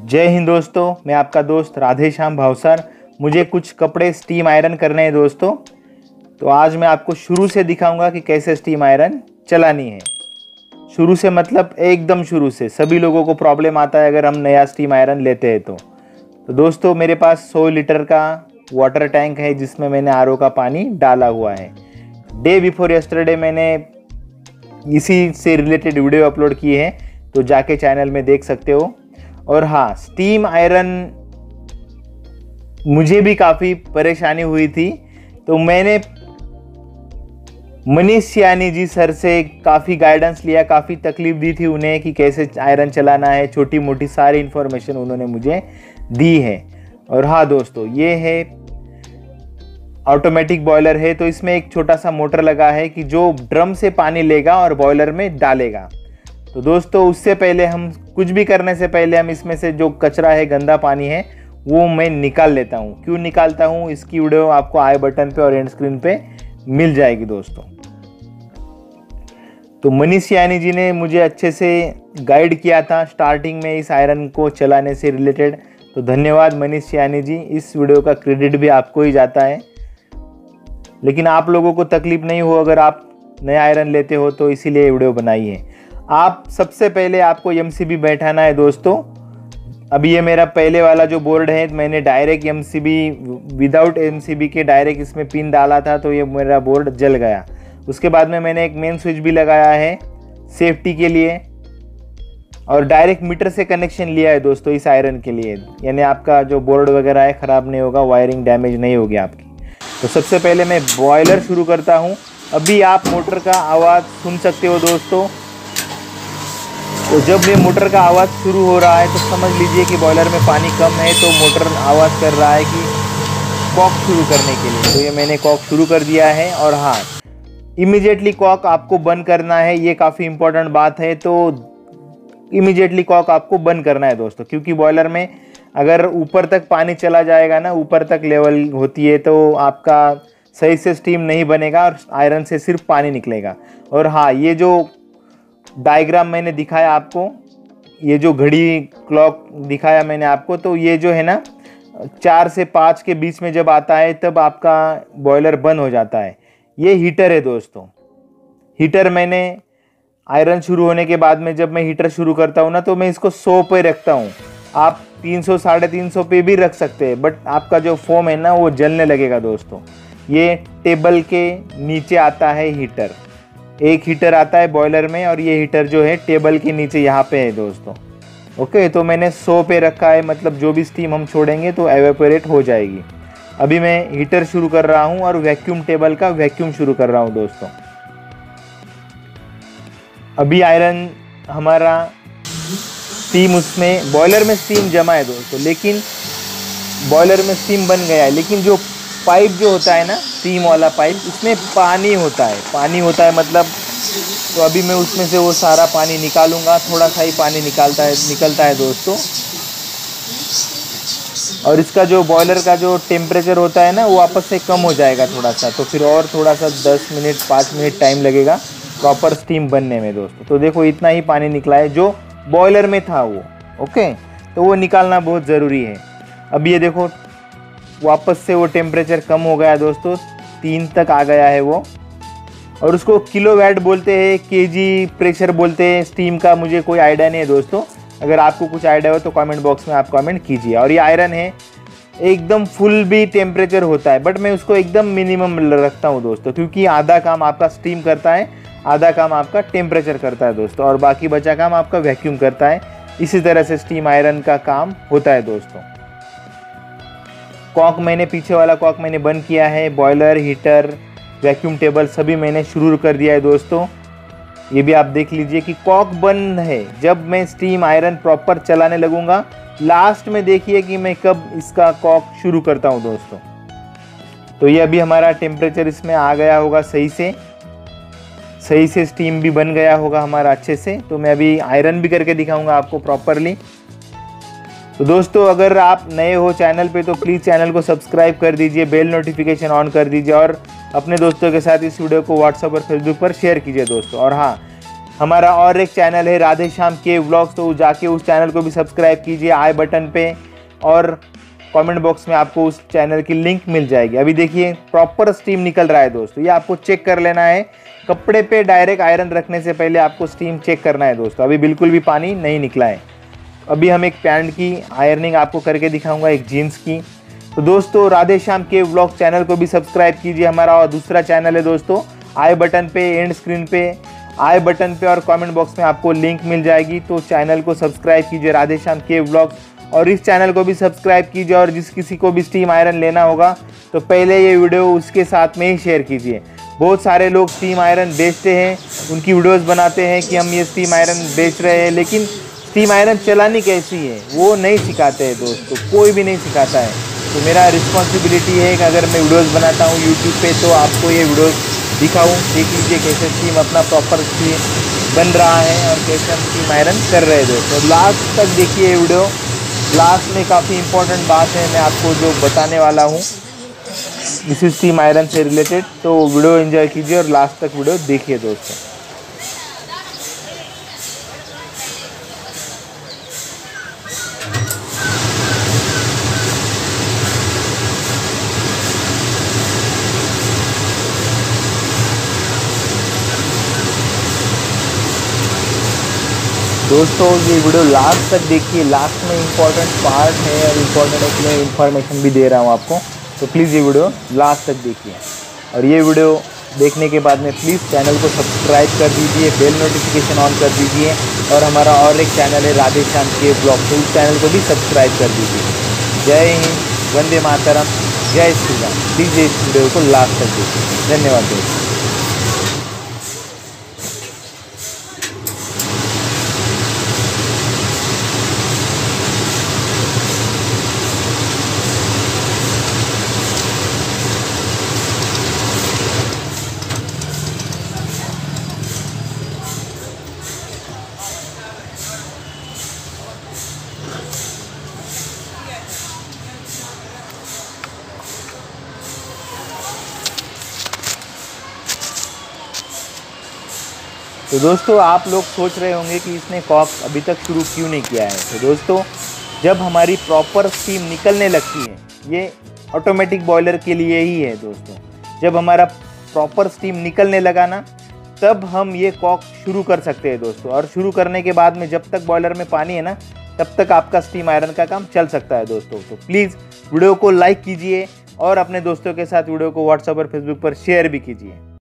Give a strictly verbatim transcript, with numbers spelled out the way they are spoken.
जय हिंद दोस्तों, मैं आपका दोस्त राधे श्याम भावसार। मुझे कुछ कपड़े स्टीम आयरन करने हैं दोस्तों, तो आज मैं आपको शुरू से दिखाऊंगा कि कैसे स्टीम आयरन चलानी है। शुरू से मतलब एकदम शुरू से। सभी लोगों को प्रॉब्लम आता है अगर हम नया स्टीम आयरन लेते हैं तो तो दोस्तों मेरे पास सौ लीटर का वाटर टैंक है जिसमें मैंने आर ओ का पानी डाला हुआ है। डे बिफोर यस्टरडे मैंने इसी से रिलेटेड वीडियो अपलोड की है, तो जाके चैनल में देख सकते हो। और हाँ, स्टीम आयरन मुझे भी काफ़ी परेशानी हुई थी, तो मैंने मनीष सियानी जी सर से काफ़ी गाइडेंस लिया, काफ़ी तकलीफ दी थी उन्हें कि कैसे आयरन चलाना है। छोटी मोटी सारी इन्फॉर्मेशन उन्होंने मुझे दी है। और हाँ दोस्तों, ये है ऑटोमेटिक बॉयलर है, तो इसमें एक छोटा सा मोटर लगा है कि जो ड्रम से पानी लेगा और बॉयलर में डालेगा। तो दोस्तों उससे पहले हम कुछ भी करने से पहले हम इसमें से जो कचरा है, गंदा पानी है, वो मैं निकाल लेता हूँ। क्यों निकालता हूँ, इसकी वीडियो आपको आई बटन पे और एंड स्क्रीन पे मिल जाएगी दोस्तों। तो मनीष सियानी जी ने मुझे अच्छे से गाइड किया था स्टार्टिंग में इस आयरन को चलाने से रिलेटेड, तो धन्यवाद मनीष सियानी जी। इस वीडियो का क्रेडिट भी आपको ही जाता है, लेकिन आप लोगों को तकलीफ नहीं हो अगर आप नया आयरन लेते हो, तो इसीलिए ये वीडियो बनाई है। आप सबसे पहले आपको एमसीबी बैठाना है दोस्तों। अभी ये मेरा पहले वाला जो बोर्ड है, मैंने डायरेक्ट एमसीबी विदाउट एमसीबी के डायरेक्ट इसमें पिन डाला था, तो ये मेरा बोर्ड जल गया। उसके बाद में मैंने एक मेन स्विच भी लगाया है सेफ्टी के लिए, और डायरेक्ट मीटर से कनेक्शन लिया है दोस्तों इस आयरन के लिए, यानी आपका जो बोर्ड वगैरह है ख़राब नहीं होगा, वायरिंग डैमेज नहीं होगी आपकी। तो सबसे पहले मैं बॉयलर शुरू करता हूँ। अभी आप मोटर का आवाज़ सुन सकते हो दोस्तों। तो जब ये मोटर का आवाज़ शुरू हो रहा है तो समझ लीजिए कि बॉयलर में पानी कम है, तो मोटर आवाज़ कर रहा है कि कॉक शुरू करने के लिए। तो ये मैंने कॉक शुरू कर दिया है। और हाँ, इमीडिएटली कॉक आपको बंद करना है, ये काफ़ी इंपॉर्टेंट बात है। तो इमीडिएटली कॉक आपको बंद करना है दोस्तों, क्योंकि बॉयलर में अगर ऊपर तक पानी चला जाएगा ना, ऊपर तक लेवल होती है, तो आपका सही से स्टीम नहीं बनेगा और आयरन से सिर्फ पानी निकलेगा। और हाँ, ये जो डायग्राम मैंने दिखाया आपको, ये जो घड़ी क्लॉक दिखाया मैंने आपको, तो ये जो है ना चार से पाँच के बीच में जब आता है तब आपका बॉयलर बंद हो जाता है। ये हीटर है दोस्तों। हीटर मैंने आयरन शुरू होने के बाद में जब मैं हीटर शुरू करता हूँ ना, तो मैं इसको सौ पे रखता हूँ। आप तीन सौ साढ़े तीन सौ पे भी रख सकते हैं, बट आपका जो फोम है ना वो जलने लगेगा दोस्तों। ये टेबल के नीचे आता है हीटर, एक हीटर आता है बॉयलर में, और ये हीटर जो है टेबल के नीचे यहाँ पे है दोस्तों। ओके, तो मैंने सौ पे रखा है, मतलब जो भी स्टीम हम छोड़ेंगे तो एवेपोरेट हो जाएगी। अभी मैं हीटर शुरू कर रहा हूँ और वैक्यूम टेबल का वैक्यूम शुरू कर रहा हूँ दोस्तों। अभी आयरन हमारा स्टीम, उसमें बॉयलर में स्टीम जमा है दोस्तों, लेकिन बॉयलर में स्टीम बन गया है, लेकिन जो पाइप जो होता है ना, स्टीम वाला पाइप, उसमें पानी होता है पानी होता है मतलब। तो अभी मैं उसमें से वो सारा पानी निकालूंगा, थोड़ा सा ही पानी निकालता है निकलता है दोस्तों। और इसका जो बॉयलर का जो टेम्परेचर होता है ना, वो वापस से कम हो जाएगा थोड़ा सा, तो फिर और थोड़ा सा दस मिनट पाँच मिनट टाइम लगेगा प्रॉपर स्टीम बनने में दोस्तों। तो देखो इतना ही पानी निकला है जो बॉयलर में था वो। ओके, तो वो निकालना बहुत ज़रूरी है। अब ये देखो वापस से वो टेम्परेचर कम हो गया दोस्तों, तीन तक आ गया है वो। और उसको किलोवाट बोलते हैं, केजी प्रेशर बोलते हैं स्टीम का, मुझे कोई आइडिया नहीं है दोस्तों। अगर आपको कुछ आइडिया हो तो कमेंट बॉक्स में आप कमेंट कीजिए। और ये आयरन है एकदम फुल भी टेम्परेचर होता है, बट मैं उसको एकदम मिनिमम रखता हूँ दोस्तों, क्योंकि आधा काम आपका स्टीम करता है, आधा काम आपका टेम्परेचर करता है दोस्तों, और बाकी बचा काम आपका वैक्यूम करता है। इसी तरह से स्टीम आयरन का काम होता है दोस्तों। कॉक मैंने पीछे वाला कॉक मैंने बंद किया है, बॉयलर, हीटर, वैक्यूम टेबल सभी मैंने शुरू कर दिया है दोस्तों। ये भी आप देख लीजिए कि कॉक बंद है। जब मैं स्टीम आयरन प्रॉपर चलाने लगूंगा, लास्ट में देखिए कि मैं कब इसका कॉक शुरू करता हूं दोस्तों। तो ये अभी हमारा टेम्परेचर इसमें आ गया होगा, सही से सही से स्टीम भी बन गया होगा हमारा अच्छे से। तो मैं अभी आयरन भी करके दिखाऊंगा आपको प्रॉपरली। तो दोस्तों अगर आप नए हो चैनल पे तो प्लीज़ चैनल को सब्सक्राइब कर दीजिए, बेल नोटिफिकेशन ऑन कर दीजिए, और अपने दोस्तों के साथ इस वीडियो को व्हाट्सएप और फेसबुक पर शेयर कीजिए दोस्तों। और हाँ, हमारा और एक चैनल है राधे श्याम के व्लॉग्स, तो जाके उस चैनल को भी सब्सक्राइब कीजिए आई बटन पे, और कमेंट बॉक्स में आपको उस चैनल की लिंक मिल जाएगी। अभी देखिए प्रॉपर स्टीम निकल रहा है दोस्तों, ये आपको चेक कर लेना है। कपड़े पे डायरेक्ट आयरन रखने से पहले आपको स्टीम चेक करना है दोस्तों। अभी बिल्कुल भी पानी नहीं निकला है। अभी हम एक पैंट की आयरनिंग आपको करके दिखाऊंगा, एक जीन्स की। तो दोस्तों राधे श्याम के व्लॉग चैनल को भी सब्सक्राइब कीजिए। हमारा और दूसरा चैनल है दोस्तों, आई बटन पे, एंड स्क्रीन पे, आई बटन पे और कमेंट बॉक्स में आपको लिंक मिल जाएगी। तो चैनल को सब्सक्राइब कीजिए राधे श्याम के व्लॉग, और इस चैनल को भी सब्सक्राइब कीजिए। और जिस किसी को भी स्टीम आयरन लेना होगा तो पहले ये वीडियो उसके साथ में ही शेयर कीजिए। बहुत सारे लोग स्टीम आयरन बेचते हैं, उनकी वीडियोस बनाते हैं कि हम ये स्टीम आयरन बेच रहे हैं, लेकिन स्टीम आयरन चलानी कैसी है वो नहीं सिखाते हैं दोस्तों, कोई भी नहीं सिखाता है। तो मेरा रिस्पॉन्सिबिलिटी है कि अगर मैं वीडियोस बनाता हूँ यूट्यूब पे तो आपको ये वीडियोस दिखाऊँ। देख लीजिए कैसे स्टीम अपना प्रॉपर स्टीम बन रहा है और कैसे हम स्टीम आयरन कर रहे हैं दोस्तों। लास्ट तक देखिए वीडियो, लास्ट में काफ़ी इंपॉर्टेंट बात है मैं आपको जो बताने वाला हूँ इसी स्टीम आयरन से रिलेटेड। तो वीडियो एंजॉय कीजिए और लास्ट तक वीडियो देखिए दोस्तों। दोस्तों ये वीडियो लास्ट तक देखिए, लास्ट में इम्पॉर्टेंट पार्ट है और इम्पॉर्टेंट उसमें इन्फॉर्मेशन भी दे रहा हूँ आपको, तो प्लीज़ ये वीडियो लास्ट तक देखिए। और ये वीडियो देखने के बाद में प्लीज़ चैनल को सब्सक्राइब कर दीजिए, बेल नोटिफिकेशन ऑन कर दीजिए, और हमारा और एक चैनल है राधे श्याम के ब्लॉग, तो उस चैनल को भी सब्सक्राइब कर दीजिए। जय हिंद, वंदे मातरम, जय श्री राम। प्लीज़ इस वीडियो को लास्ट तक देखिए। धन्यवाद दोस्तों। तो दोस्तों आप लोग सोच रहे होंगे कि इसने कॉक अभी तक शुरू क्यों नहीं किया है। तो दोस्तों जब हमारी प्रॉपर स्टीम निकलने लगती है, ये ऑटोमेटिक बॉयलर के लिए ही है दोस्तों, जब हमारा प्रॉपर स्टीम निकलने लगा ना तब हम ये कॉक शुरू कर सकते हैं दोस्तों। और शुरू करने के बाद में जब तक बॉयलर में पानी है ना तब तक आपका स्टीम आयरन का काम चल सकता है दोस्तों। तो प्लीज़ वीडियो को लाइक कीजिए और अपने दोस्तों के साथ वीडियो को व्हाट्सएप और फेसबुक पर शेयर भी कीजिए।